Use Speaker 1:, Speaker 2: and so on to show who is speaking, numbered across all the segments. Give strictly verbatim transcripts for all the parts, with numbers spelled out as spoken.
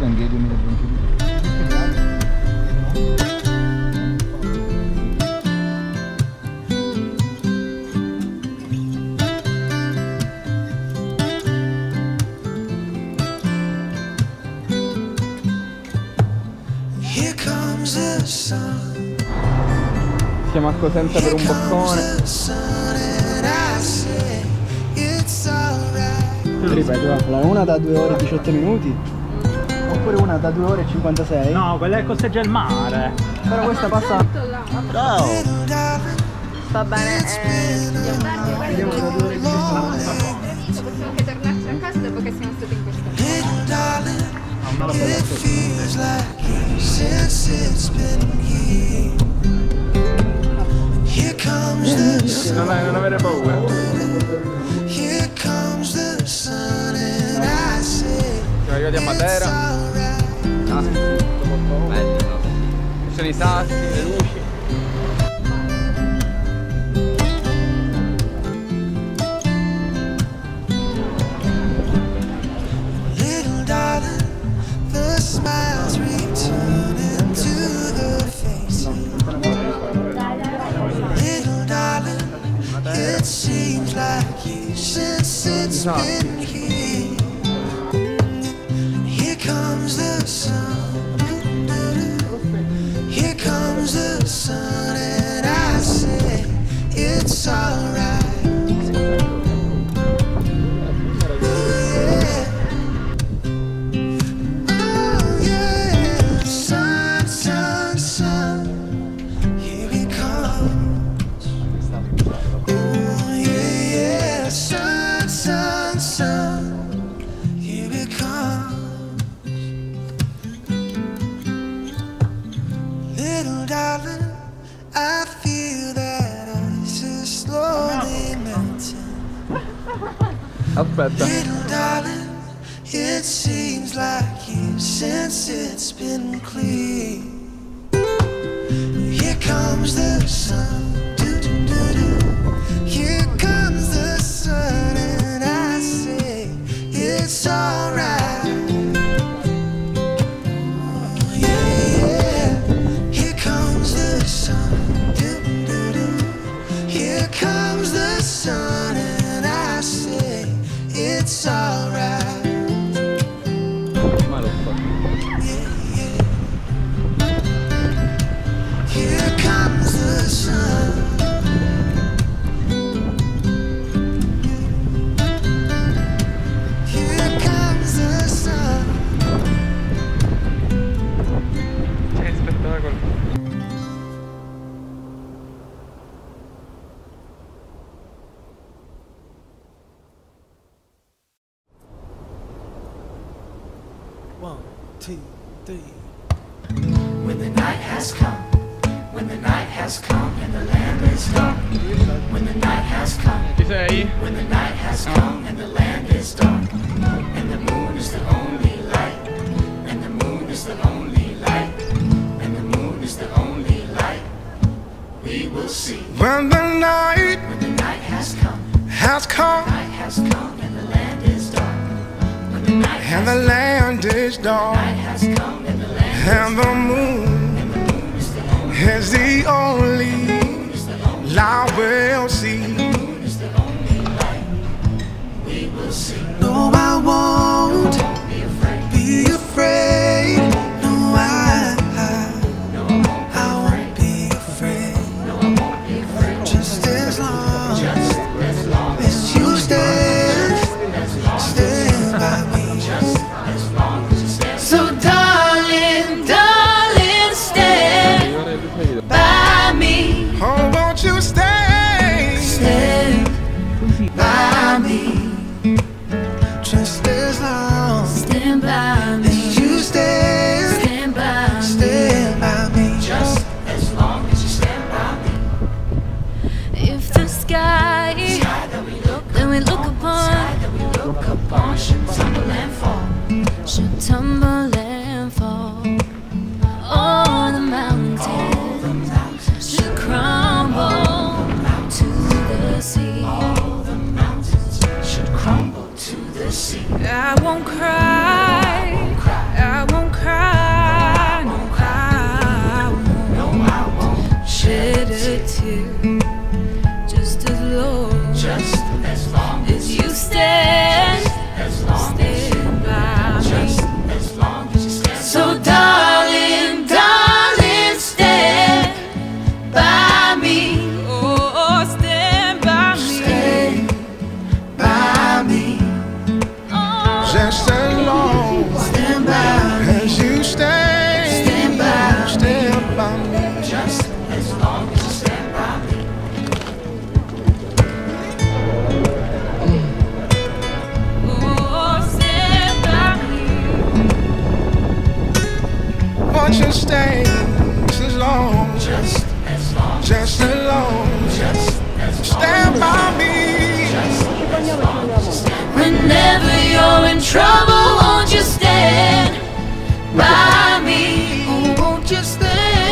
Speaker 1: anche il duemilaventidue. Siamo a Cosenza per un boccone. Ti ripeto, la una da due ore e diciotto minuti oppure una da due ore e cinquantasei?
Speaker 2: No, quella è costeggia il mare.
Speaker 1: Però questa passa. Ciao!
Speaker 3: Va bene, eh,
Speaker 1: Vediamo da due ore e diciotto.
Speaker 3: possiamo anche tornarci a casa dopo che siamo stati in questa.
Speaker 1: Non non avere paura. Siamo arrivati a Matera. Ah, bello. Ci sono i sassi, le luci.
Speaker 4: It seems like years since it's been here. Here comes the sun. Here comes the sun, and I say it's alright. Oh yeah, sun, sun, sun. Here it comes. Sun, sun, here it comes. Little darling, I feel that ice is slowly melting.
Speaker 1: Aspetta.
Speaker 4: Little darling, it seems like years since it's been clear. Here comes the sun. Do, do, do, do. Here comes the sun. It's alright. Oh, yeah, yeah. Here comes the sun. Do, do, do. Here comes the sun, and I say it's alright. Yeah, yeah. Here comes the sun.
Speaker 5: One, two, three.
Speaker 6: When the night has come, when the night has come and the land is dark. When the night has come,
Speaker 1: Ci sei?
Speaker 6: when the night has come and the land is dark. And the moon is the only light. And the moon is the only light. And the moon is the only light. We will see.
Speaker 4: When the night,
Speaker 6: when the night has come,
Speaker 4: has come,
Speaker 6: the night has come and the land is dark. When the night
Speaker 4: and the land is dark,
Speaker 6: has come and the land
Speaker 4: and the moon,
Speaker 6: and the moon is the only
Speaker 4: is the only light we'll see.
Speaker 6: we will see.
Speaker 4: No, I won't
Speaker 6: Be afraid.
Speaker 4: be afraid. No, I,
Speaker 6: No, I won't
Speaker 4: I won't be afraid.
Speaker 6: No, I won't be afraid.
Speaker 4: Just as long
Speaker 6: Just as long
Speaker 4: as you stand, stand by me.
Speaker 6: Just as long as you stand.
Speaker 4: So darling, darling, stand by me. Oh, won't you stay, stand by me. Just as long just stay as long,
Speaker 6: just as long,
Speaker 4: just as long,
Speaker 6: just as long.
Speaker 4: stand by me.
Speaker 6: Just as long as you stand by me.
Speaker 7: Whenever you're in trouble, won't you stand by me?
Speaker 4: Oh, won't you stand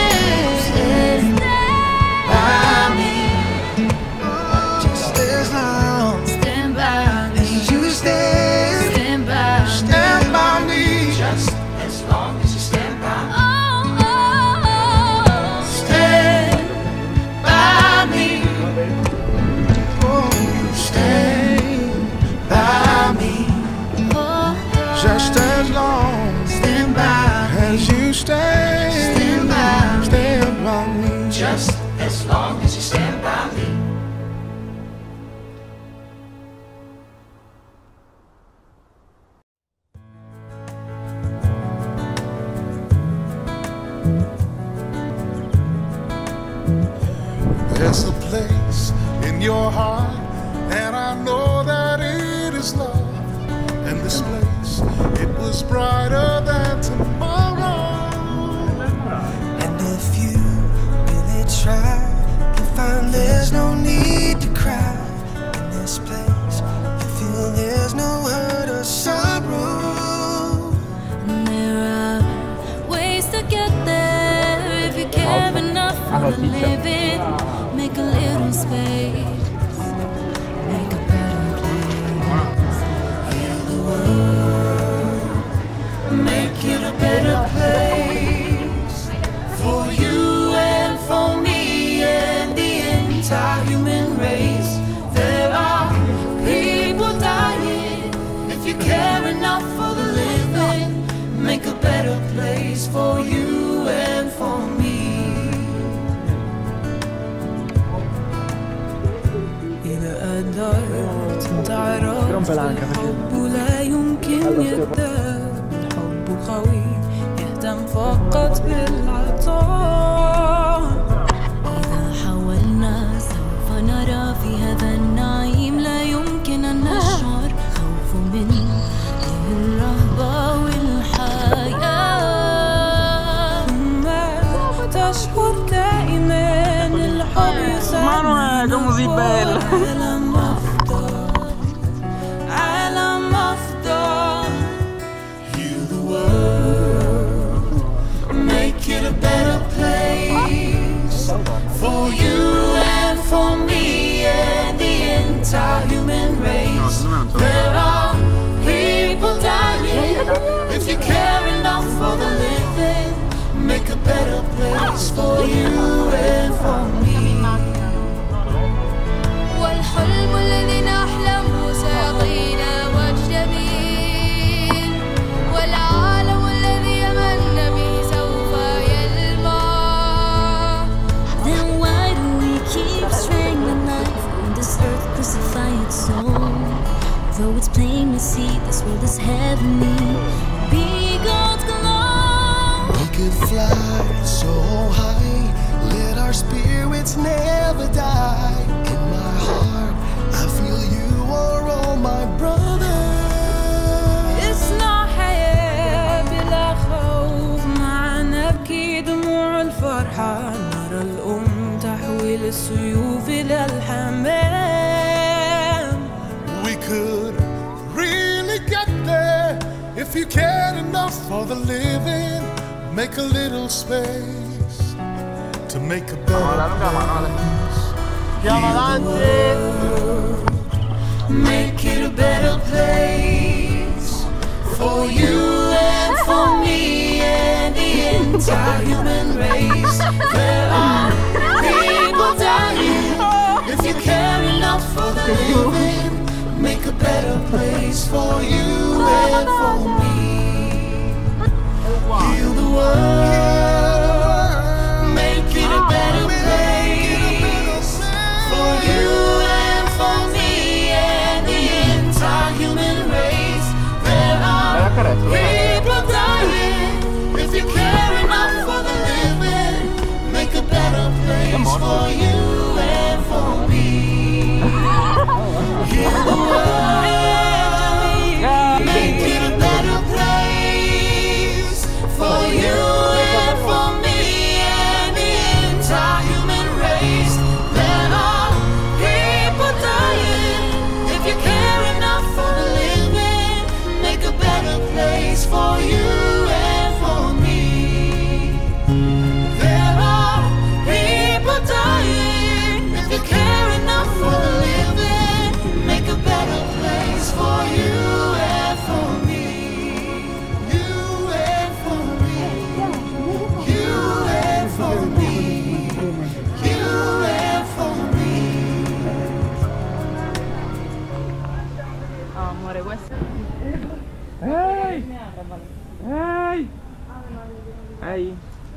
Speaker 7: By me,
Speaker 4: just as long
Speaker 7: stand by me,
Speaker 4: as you stand,
Speaker 7: stand by me.
Speaker 4: stand by me.
Speaker 6: Just as long as you stand by me.
Speaker 7: Oh, oh, oh, stand by me.
Speaker 4: Oh, you stand by me.
Speaker 7: Oh,
Speaker 4: Just as long
Speaker 7: stand by me.
Speaker 4: as you stand,
Speaker 7: Stand by me.
Speaker 4: stand by me.
Speaker 6: Just as long as you stand by me.
Speaker 4: There's a place in your heart, and I know that it is love. And this place, it was brighter than tomorrow. And if you really try, you'll find there's no need to cry. In this place, you feel there's no hurt or sorrow.
Speaker 7: And there are ways to get there if you care enough for the living. Make a little space, make a better place. Heal the world, make it a better place for you and for me and the entire human race. There are people dying. If you care enough for the living, make a better place for you and for me.
Speaker 2: Rompe l'anca
Speaker 8: الحب لا يمكن يكتب، الحب قوي يهتم فقط بالعطاء.
Speaker 7: إذا حاولنا سوف نرى في هذا النعيم لا يمكن أن نشعر خوف من الرهبة والحياة.
Speaker 8: ثم تشعر دائما الحب يسعد
Speaker 2: Manuel, come si bella!
Speaker 8: عالم أفضل، عالم أفضل.
Speaker 6: Heal the world, make it a better place for you and for me and the entire human race. There are people dying. If you care enough for the living, make a better place for you and for me.
Speaker 7: والحلم الذي نحلمه سيعطينا وجه جميل، والعالم الذي يمنا به سوف يلمع. Then why do we keep strangling life on this earth, crucify its soul? Though it's plain to see this world is heavenly, be God's glow.
Speaker 4: We could fly so high, let our spirits never die. In my heart, I feel you are all my brothers.
Speaker 8: اسمع حياة بلا خوف، معا نبكي دموع الفرحة. نرى الأم تحويل السيوف إلى الحمام.
Speaker 4: We could really get there if you cared enough for the living. Make a little space to make a better place.
Speaker 1: Andiamo avanti!
Speaker 6: Make it a better place for you and for me and the entire human race. There are people dying. If you care enough for the living, make a better place for you and for me. Heal the world, make it a better place for you and for me and the entire human race. There are people dying. If you care enough for the living, make a better place for you and for me. Heal the world, make it a
Speaker 1: Ehi! Ehi!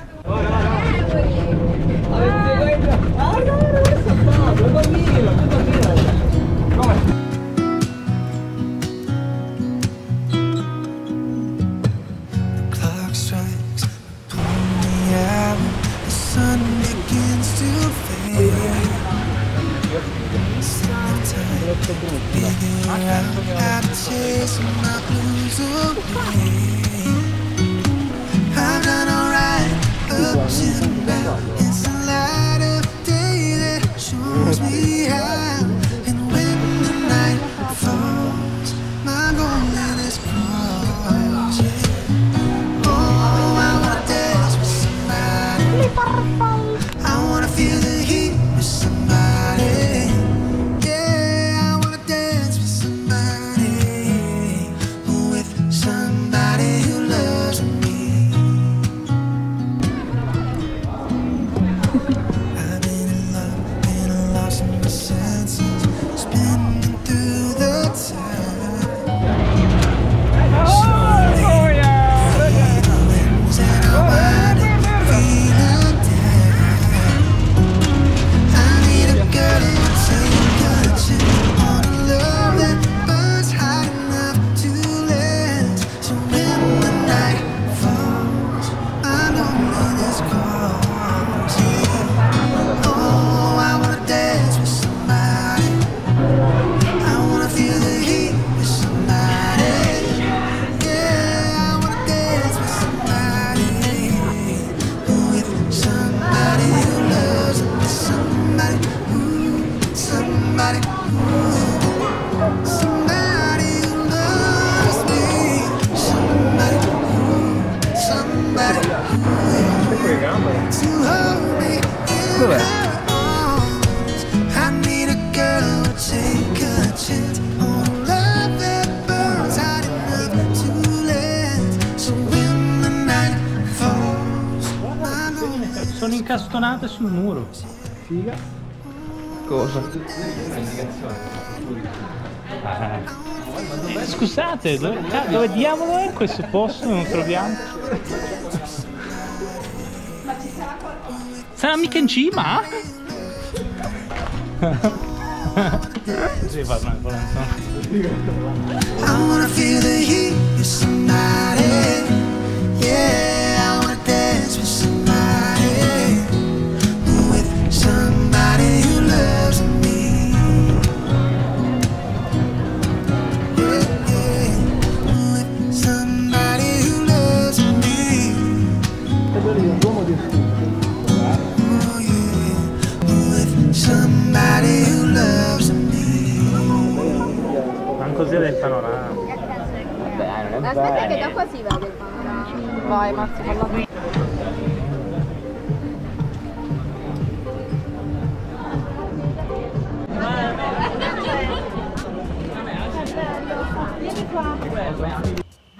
Speaker 4: Clock strikes upon the hour, the sun begins to fade. Summertime, figure out how to chase my blues away. I've done alright up to now. It's the light of day that shows me how. And when the night falls, my golden is crossed. Yeah. Oh, I wanna dance with somebody. I wanna feel the heat with somebody. Yeah, I wanna dance with somebody. With somebody who loves me. I've been in love, been lost in my senses, spinning through the time. Slowly, the winds and I wind up feeling down. I need a girl to take a chance on a love that burns hot enough to last. So when the night falls, I know when it's calls. Yeah. Oh, I wanna dance with somebody. I wanna feel the heat with somebody. Yeah, I wanna dance with somebody. With somebody who loves me. Somebody, ooh, somebody, ooh. Somebody who loves me. Somebody, ooh, somebody, ooh. To hold me in their arms. I need a girl who will take a chance on a love that burns hot enough to last. So when the night falls, I know.
Speaker 2: Sono incastonate sul muro. Figa.
Speaker 1: Cosa?
Speaker 2: Eh, scusate, dove, dove diavolo è questo posto? Non troviamo. Sarà mica in cima? Sì, va bene,
Speaker 4: I wanna feel the heat with somebody. Yeah, I wanna dance with somebody. With somebody who loves me. Yeah, yeah. With somebody who loves me. Oh yeah. With somebody who loves me.
Speaker 2: non così del panorama.
Speaker 1: Vabbè, non è
Speaker 3: Aspetta
Speaker 1: bello.
Speaker 3: che da qua si vede il panorama. Vai Marzio, falla. Vieni qua.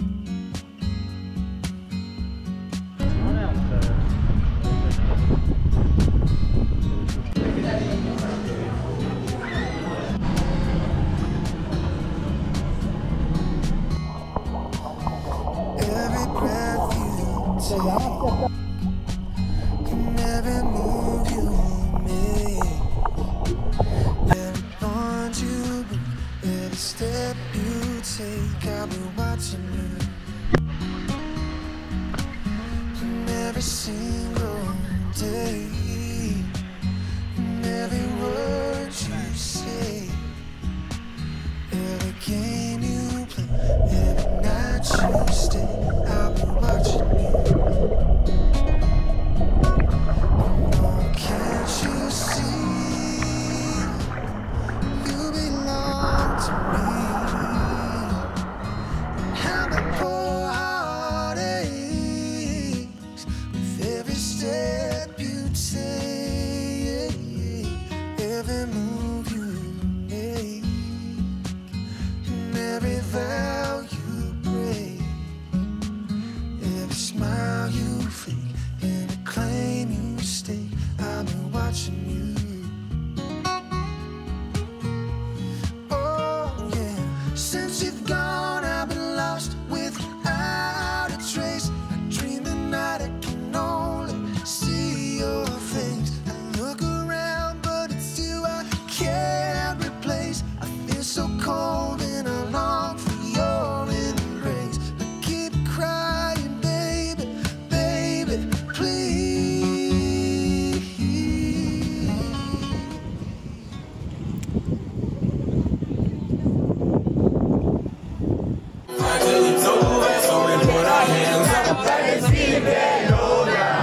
Speaker 4: Every breath you take, and every move you make, every bond you break, every step you take, I'll be watching you. And every single day, and every word you say, every game you play, every night you stay, I'll be watching you. Oh, can't you see? You belong to me. And how my poor heart aches with every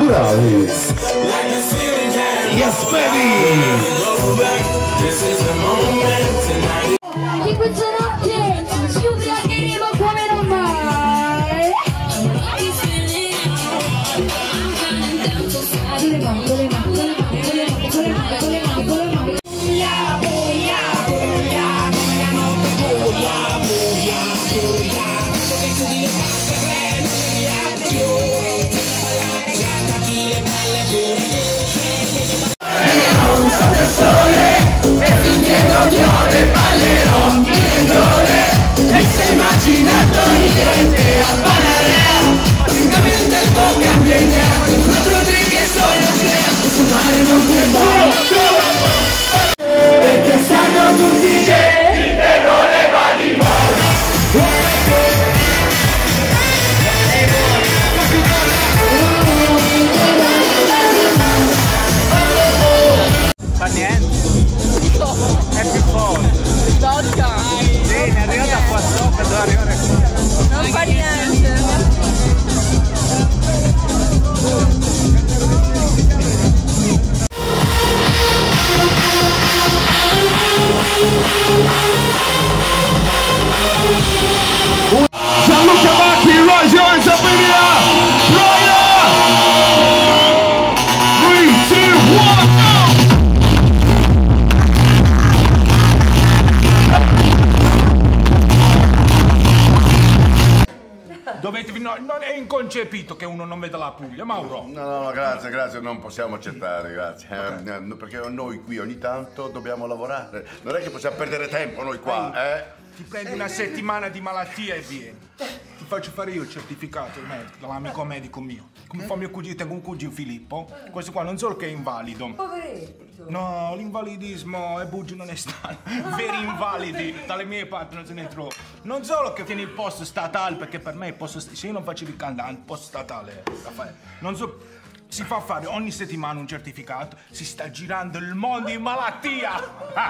Speaker 9: Bravi! Yes, baby!
Speaker 10: Che questa notte ci ubriacheremo come non mai. Con le mani, con le mani, con le mani, con le mani, con le mani, con le mani, con le mani.
Speaker 4: Perché sanno tutti che il terrore va di
Speaker 2: Fa niente. È più forte.
Speaker 11: Tocca.
Speaker 2: Sì, ne è arrivata qua sopra, deve arrivare qua.
Speaker 11: Non fa niente.
Speaker 9: Gianluca Macchi, raise your hands up in the air! Right up! Three, two, one,
Speaker 12: Dovete, no, non è inconcepito che uno non veda la Puglia, Mauro.
Speaker 13: No, no, no, grazie, grazie, non possiamo accettare, grazie. Okay. Eh, perché noi qui ogni tanto dobbiamo lavorare. Non è che possiamo perdere tempo noi qua, eh?
Speaker 12: Ti prendi una settimana di malattia e vieni. Ti faccio fare io il certificato dall'amico medico mio. Come fa mio cugino, tengo un cugino Filippo. Questo qua non solo che è invalido.
Speaker 11: Poveretto.
Speaker 12: No, l'invalidismo è buggio non è stato. Veri invalidi, dalle mie parti non se ne trova. Non solo che tieni il posto statale, perché per me il posto statale, se io non facevo il cantante, il posto statale, Raffaele, non so, si fa fare ogni settimana un certificato, si sta girando il mondo in malattia.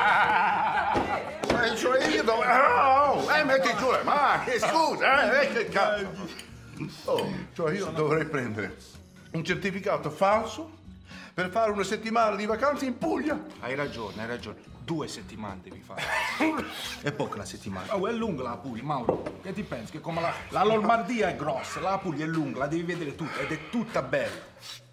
Speaker 13: Eh, cioè io dove... Oh, eh, metti giù le mani, scusa, eh, che cazzo. Oh, cioè io dovrei prendere un certificato falso per fare una settimana di vacanze in Puglia.
Speaker 12: Hai ragione, hai ragione. Due settimane devi fare. È poca la settimana. Oh, è lunga la Puglia, Mauro. Che ti pensi? Che come la, la Lombardia è grossa, la Puglia è lunga, la devi vedere tutta ed è tutta bella.